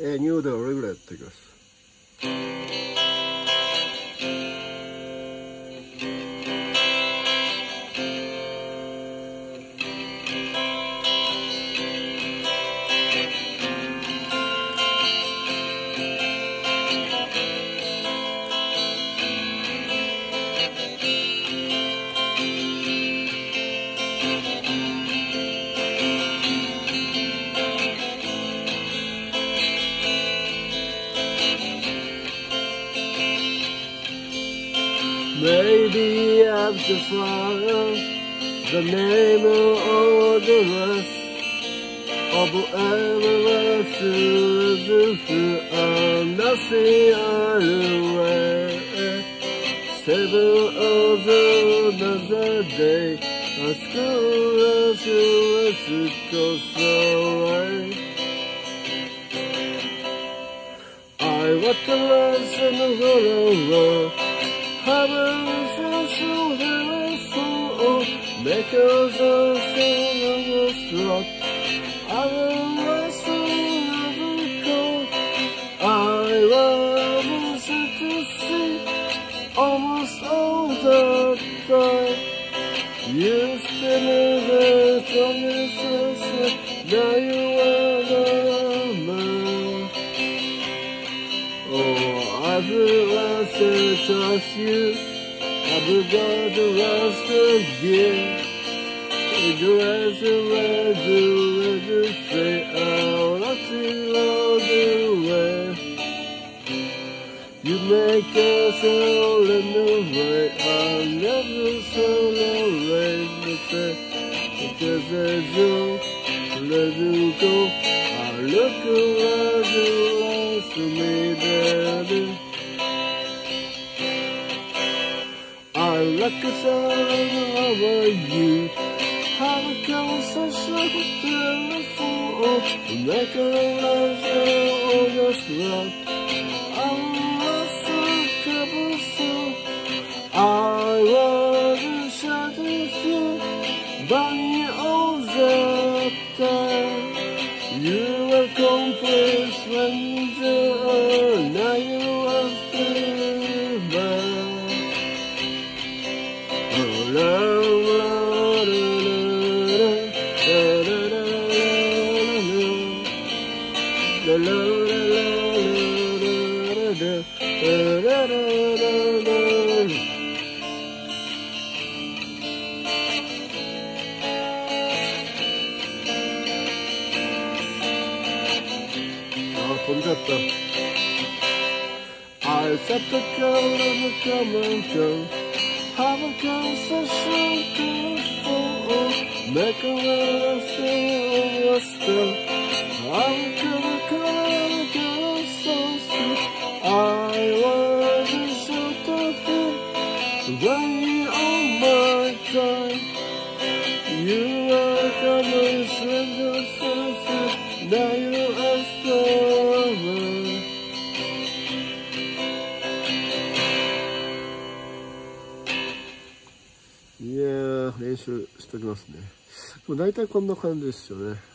ニューでは俺ぐらいやっていきます。Maybe I've just found the name of the rest of endless and nothing anyway. 7 of another day, a school as it goes away. I want to listen to the Heaven's so very full, make us a thing of this rock. I will listen never go. I was to see almost all the time. You spin the promises, now you are the man. Oh, I've lost to trust you. I've got to rest again. The rest of the say I'll not see all the way. You make us all in the way. I'll never celebrate the say because as you let you go, I look around you lost to me, daddy. I like a song over you. Have a conversation with the fool. Make a love on this rock. I'm lost in trouble, so I wasn't shouting through, but you all the time. You were complete stranger, now you are still mine. Oh, love, love,飛んじゃった。I set the girl of the common girl. Have a conversation to the phone. Make a relation of a spell. I'm gonna call so sweet. I wasn't sure to feel running on my time. You are coming stranger, so sweet. Now you are stronger. いやー、練習しときますね。もう大体こんな感じですよね。